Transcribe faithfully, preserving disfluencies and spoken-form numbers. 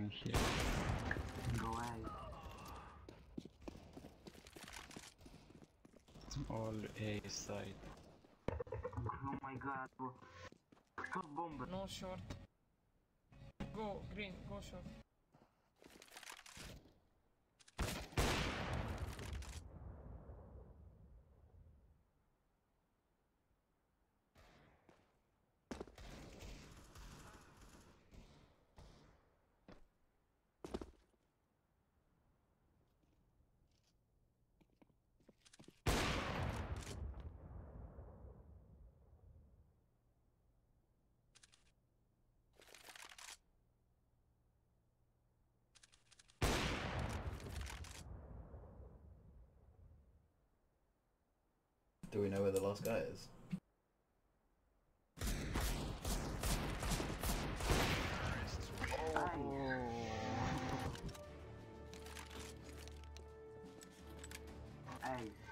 I'm here. Go away. It's all A side. Oh my god. Short bomb. No short. Go green, go short. Do we know where the last guy is? Hey.